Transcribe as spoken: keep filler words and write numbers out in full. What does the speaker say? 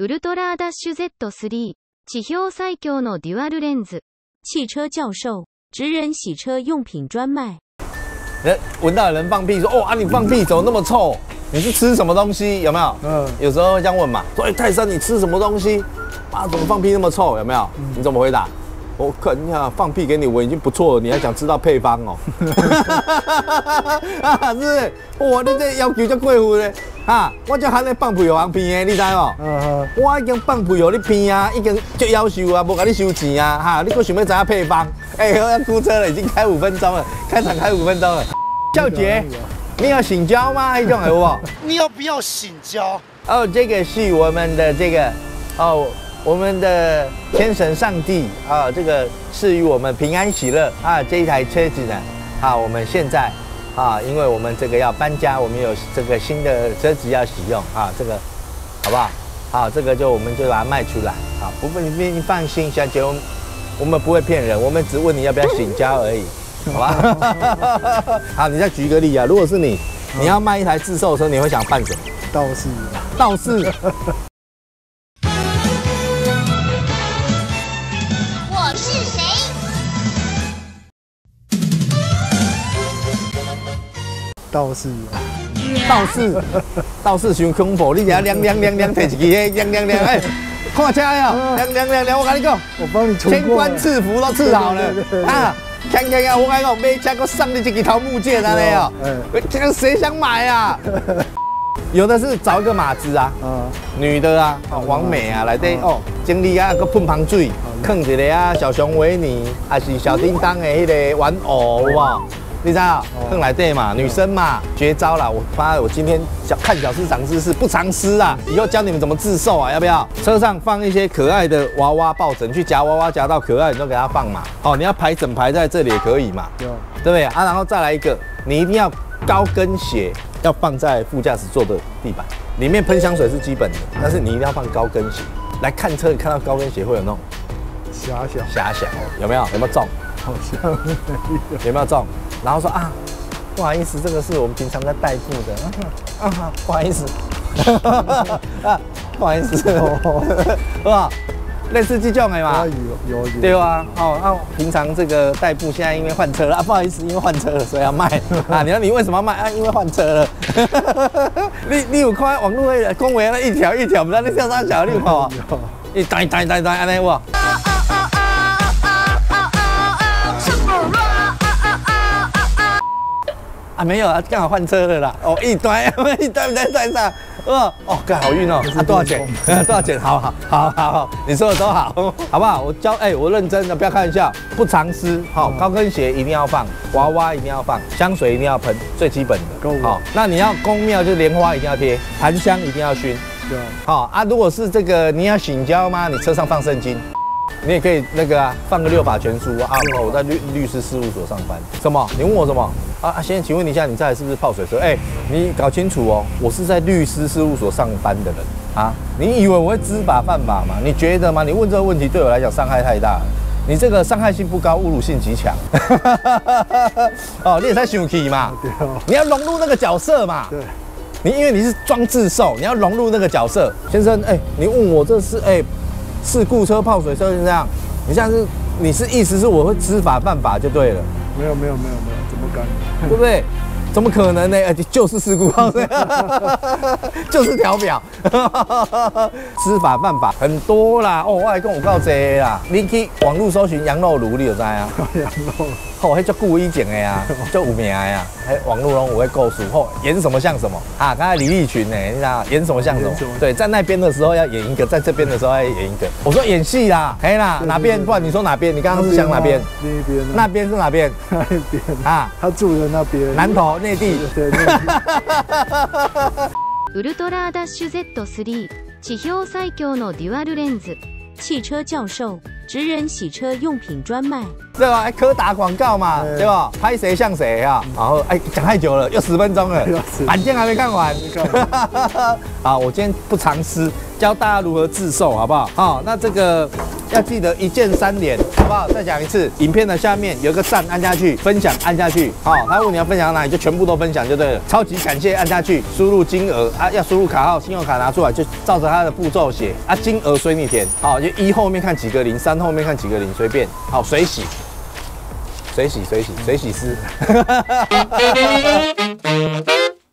ウルトラダッシュ ゼットスリー 地表最強のデュアルレンズ。 汽车教授，职人洗车用品专卖。 人闻到有人放屁说：“哦啊，你放屁怎么那么臭？你是吃什么东西？有没有？”嗯，有时候会这样问嘛，说：“哎、欸，泰山，你吃什么东西？啊，怎么放屁那么臭？有没有？”嗯、你怎么回答？我看你看放屁给你闻已经不错了，你还想知道配方哦？啊，是不是？哇，你这要求就过分嘞！啊，我就喊你放屁有人骗的，你知无？嗯我已经放屁有你骗啊，已经就要求啊，无甲你收钱啊，哈！你搁想要知影配方？哎、欸，我要哭车了，已经开五分钟了，开场开五分钟了。教姐，你要醒交吗？那种有无？ 你要不要醒交？ 哦，这个是我们的这个哦。我们的天神上帝啊，这个赐予我们平安喜乐啊！这一台车子呢，啊，我们现在啊，因为我们这个要搬家，我们有这个新的车子要使用啊，这个好不好？好，这个就我们就把它卖出来啊！不不，你你放心，小姐，我们我们不会骗人，我们只问你要不要醒交而已，好吧？好，你再举一个例啊，如果是你，你要卖一台自售车，你会想办什么？ 道士， 道士。 道士， 道士，道士伤恐怖！你俩亮亮亮亮，摕一支迄亮亮亮，哎，看车哟，亮亮亮亮，我跟你讲， 我帮你千官赐福都赐好了啊！看看看，我跟你讲，买车我送你一条木剑啊，那哦，这个谁想买啊？有的是找一个马子啊，女的啊，王美啊来底哦，经理啊个喷香水，放一个啊小熊维尼，还是小叮当的迄个玩偶，有无？你知道，更来对嘛，女生嘛，绝招啦！我发，我今天小看小师长知识，不藏私啊！以后教你们怎么自售啊，要不要？车上放一些可爱的娃娃抱枕，去夹娃娃夹到可爱，你都给它放嘛。哦，你要排整排在这里也可以嘛，对不对啊？然后再来一个，你一定要高跟鞋要放在副驾驶座的地板，里面喷香水是基本的，但是你一定要放高跟鞋。来看车，你看到高跟鞋会有那种遐想， 遐想，有没有？有没有中？ 好像没有， 有没有中？然后说啊，不好意思，这个是我们平常在代步的，啊，啊不好意思，啊，不好意思，是吧？类似这种的嘛， 有有有，对啊，哦，啊，平常这个代步现在因为换车了，啊，不好意思，因为换车了，所以要卖啊。你说你为什么要卖啊？因为换车了。你你有看网络的公维那一条一条，不知道你叫啥小，你有看吗？一单单单单安尼哇。啊，没有啊，刚好换车了啦。哦，一堆，一堆在山上。哦，哦，哥好运哦。啊，多少钱？多少钱？好好好好好，你说的都好，好不好？我教，哎、欸，我认真的，不要开玩笑，不藏私。好、哦，高跟鞋一定要放，娃娃一定要放，香水一定要喷，最基本的。好、哦，那你要宫庙就莲花一定要贴，檀香一定要熏。对。好、哦、啊，如果是这个你要醒交吗？你车上放圣经。你也可以那个啊，放个六法全书啊。我在律律师事务所上班。什么？你问我什么？啊，先请问一下，你这台是不是泡水车？哎、欸，你搞清楚哦，我是在律师事务所上班的人啊。你以为我会知法犯法吗？你觉得吗？你问这个问题对我来讲伤害太大了。你这个伤害性不高，侮辱性极强。哦，你也在生气嘛？对哦。你要融入那个角色嘛？对。你因为你是装自售，你要融入那个角色。先生，哎、欸，你问我这是哎。欸事故车、泡水车是这样，你像是你是意思是我会知法犯法就对了。 没有没有没有没有，怎么敢？ 对不对？怎么可能呢？哎，就是事故泡水，就是调表，知法犯法很多啦。哦，我还跟我告这啦，你去网络搜寻羊肉炉，你就知啊。羊肉，哦，迄叫故意整的呀，叫有名的呀。迄网络中我会告诉，哦，演什么像什么啊？刚才李立群呢，你知道演什么像什么？对，在那边的时候要演一个，在这边的时候要演一个。我说演戏啦，可以啦，哪边？不然你说哪边？你刚刚是想哪边？ 那边。 那边是哪边？ 那边啊，他住的那边。 南投内地。对内地。 ウルトラダッシュ ゼットスリー 地表最強のデュアルレンズ。 汽车教授，职人洗车用品专卖。 对吧？还可打广告嘛，对吧？拍谁像谁啊？然后哎，讲太久了，又十分钟了，案件还没看完。好，我今天不藏私，教大家如何自售，好不好？好，那这个要记得一键三连，好不好？再讲一次，影片的下面有一个赞，按下去，分享按下去，好，他问你要分享到哪里，就全部都分享就对了。超级感谢，按下去，输入金额啊，要输入卡号，信用卡拿出来，就照着他的步骤写啊，金额随你填，好，就一后面看几个零，三后面看几个零，随便，好，水洗，水洗，水洗，水洗师。